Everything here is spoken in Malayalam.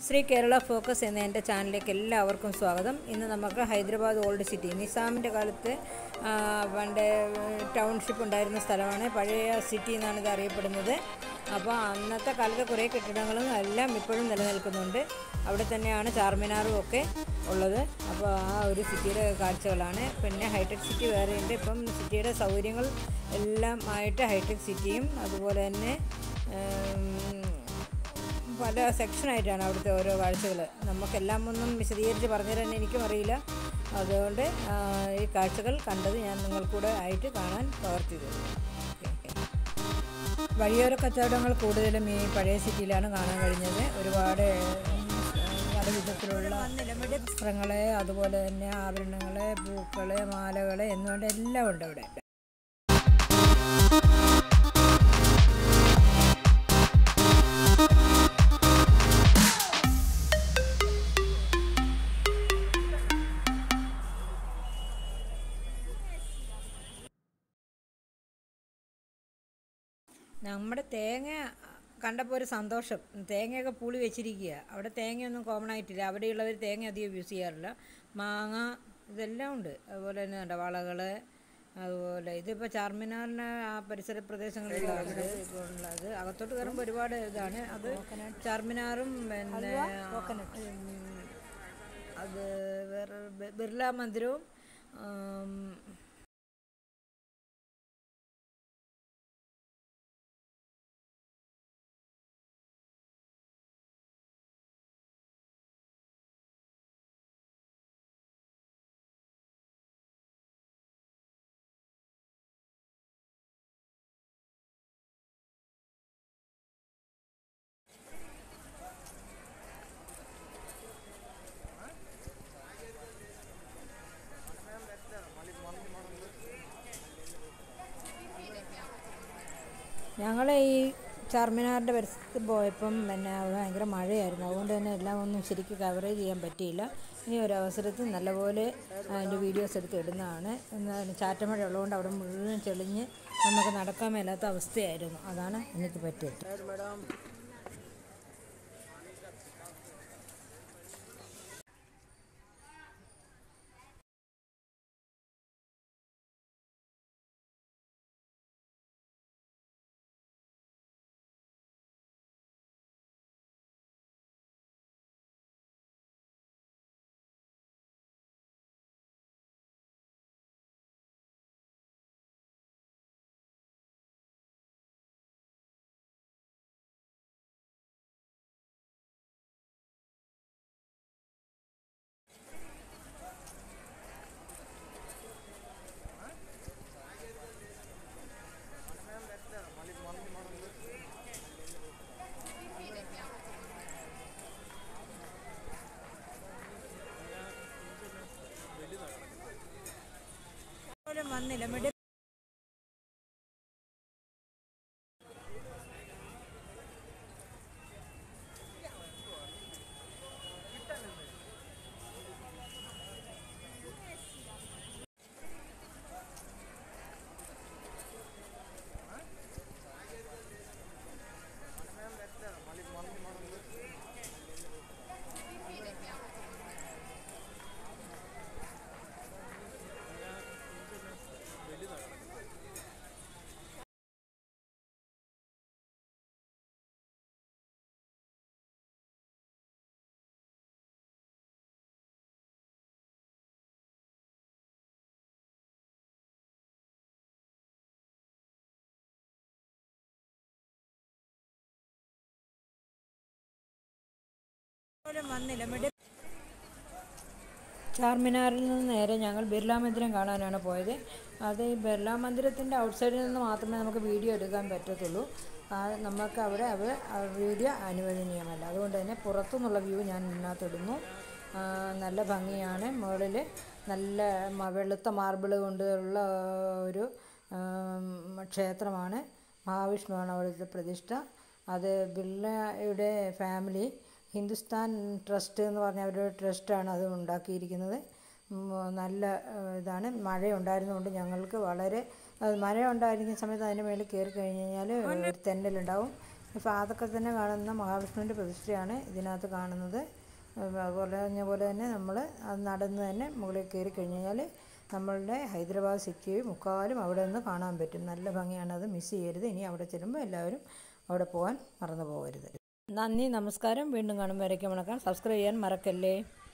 ശ്രീ കേരള ഫോക്കസ് എന്ന എൻ്റെ ചാനലിലേക്ക് എല്ലാവർക്കും സ്വാഗതം. ഇന്ന് നമുക്ക് ഹൈദരാബാദ് ഓൾഡ് സിറ്റി, നിസാമിൻ്റെ കാലത്ത് പണ്ട് ടൗൺഷിപ്പ് ഉണ്ടായിരുന്ന സ്ഥലമാണ്. പഴയ സിറ്റി എന്നാണ് ഇത് അറിയപ്പെടുന്നത്. അപ്പോൾ അന്നത്തെ കാലത്തെ കുറേ കെട്ടിടങ്ങളും എല്ലാം ഇപ്പോഴും നിലനിൽക്കുന്നുണ്ട്. അവിടെ തന്നെയാണ് ചാർമിനാറും ഒക്കെ ഉള്ളത്. അപ്പോൾ ആ ഒരു സിറ്റിയുടെ കാഴ്ചകളാണ്. പിന്നെ ഹൈടെക് സിറ്റി വേറെയുണ്ട്. ഇപ്പം സിറ്റിയുടെ സൗകര്യങ്ങൾ എല്ലാം ആയിട്ട് ഹൈടെക് സിറ്റിയും അതുപോലെ തന്നെ പല സെക്ഷനായിട്ടാണ് അവിടുത്തെ ഓരോ കാഴ്ചകൾ. നമുക്കെല്ലാം ഒന്നും വിശദീകരിച്ച് പറഞ്ഞു തരാൻ എനിക്കും അറിയില്ല. അതുകൊണ്ട് ഈ കാഴ്ചകൾ കണ്ടത് ഞാൻ നിങ്ങൾക്കൂടെ ആയിട്ട് കാണാൻ പ്രവർത്തി തരുന്നു. വഴിയോര കച്ചവടങ്ങൾ കൂടുതലും ഈ പഴയ സിറ്റിയിലാണ് കാണാൻ കഴിഞ്ഞത്. ഒരുപാട് പല വിധത്തിലുള്ള വസ്ത്രങ്ങൾ, അതുപോലെ തന്നെ ആഭരണങ്ങൾ, പൂക്കൾ, മാലകൾ എന്നുവേണ്ട എല്ലാം ഉണ്ട് അവിടെ. നമ്മുടെ തേങ്ങ കണ്ടപ്പോൾ ഒരു സന്തോഷം. തേങ്ങയൊക്കെ പൂളി വെച്ചിരിക്കുക. അവിടെ തേങ്ങയൊന്നും കോമൺ ആയിട്ടില്ല. അവിടെയുള്ളവർ തേങ്ങ അധികം യൂസ് ചെയ്യാറില്ല. മാങ്ങ ഇതെല്ലാം ഉണ്ട്. അതുപോലെ തന്നെ ഉണ്ട് വളകൾ. അതുപോലെ ഇതിപ്പോൾ ചാർമിനാറിന് ആ പരിസര പ്രദേശങ്ങളിലുള്ളത്. ഇപ്പോൾ ഉള്ളത് അകത്തോട്ട് കയറുമ്പോൾ ഒരുപാട് ഇതാണ്. അത് ചാർമിനാറും പിന്നെ അത് വേറെ ബിർള മന്ദിരവും ഞങ്ങൾ ഈ ചാർമിനാറിൻ്റെ പരിസരത്ത് പോയപ്പം പിന്നെ ഭയങ്കര മഴയായിരുന്നു. അതുകൊണ്ട് തന്നെ എല്ലാം ഒന്നും ശരിക്കും കവറേജ് ചെയ്യാൻ പറ്റിയില്ല. ഇനി ഒരവസരത്തിൽ നല്ലപോലെ അതിൻ്റെ വീഡിയോസ് എടുത്ത് ഇടുന്നതാണ്. എന്നാൽ ചാറ്റമഴ ഉള്ളതുകൊണ്ട് അവിടെ മുഴുവൻ ചെളിഞ്ഞ് നമുക്ക് നടക്കാൻ മേലാത്ത അവസ്ഥയായിരുന്നു. അതാണ് എനിക്ക് പറ്റിയത്. വന്നില്ല മിഡ് വന്നില്ല മിഡ്. ചാർമിനാറിൽ നിന്ന് നേരെ ഞങ്ങൾ ബിർള മന്ദിരം കാണാനാണ് പോയത്. അത് ഈ ബിർള മന്ദിരത്തിൻ്റെ ഔട്ട്സൈഡിൽ നിന്ന് മാത്രമേ നമുക്ക് വീഡിയോ എടുക്കാൻ പറ്റത്തുള്ളൂ. നമുക്ക് അവിടെ വീഡിയോ അനുവദനീയമല്ല. അതുകൊണ്ട് തന്നെ പുറത്തുനിന്നുള്ള വ്യൂ ഞാൻ ഇതിനകത്തിടുന്നു. നല്ല ഭംഗിയാണ്. മുകളിൽ നല്ല വെളുത്ത മാർബിൾ കൊണ്ടുള്ള ഒരു ക്ഷേത്രമാണ്. മഹാവിഷ്ണുവാണ് അവിടുത്തെ പ്രതിഷ്ഠ. അത് ബിർളയുടെ ഫാമിലി ഹിന്ദുസ്ഥാൻ ട്രസ്റ്റ് എന്ന് പറഞ്ഞ അവരുടെ ട്രസ്റ്റാണ് അത് ഉണ്ടാക്കിയിരിക്കുന്നത്. നല്ല ഇതാണ്. മഴയുണ്ടായിരുന്നതുകൊണ്ട് ഞങ്ങൾക്ക് വളരെ മഴ ഉണ്ടായിരിക്കുന്ന സമയത്ത് അതിൻ്റെ മേളിൽ കയറി കഴിഞ്ഞ് കഴിഞ്ഞാൽ ഒരു തെന്നലുണ്ടാവും. അപ്പോൾ അതൊക്കെ തന്നെ കാണുന്ന മഹാവിഷ്ണുവിൻ്റെ പ്രതിഷ്ഠയാണ് ഇതിനകത്ത് കാണുന്നത്. പറഞ്ഞ പോലെ തന്നെ നമ്മൾ അത് നടന്ന് തന്നെ മുകളിൽ കയറി കഴിഞ്ഞ് കഴിഞ്ഞാൽ നമ്മളുടെ ഹൈദരാബാദ് സിറ്റി മുക്കാലും അവിടെ നിന്ന് കാണാൻ പറ്റും. നല്ല ഭംഗിയാണ്, അത് മിസ് ചെയ്യരുത്. ഇനി അവിടെ ചെല്ലുമ്പോൾ എല്ലാവരും അവിടെ പോകാൻ മറന്നു പോകരുത്. നന്ദി, നമസ്കാരം. വീണ്ടും കാണുമ്പോഴേക്കും വണക്കം. സബ്സ്ക്രൈബ് ചെയ്യാൻ മറക്കല്ലേ.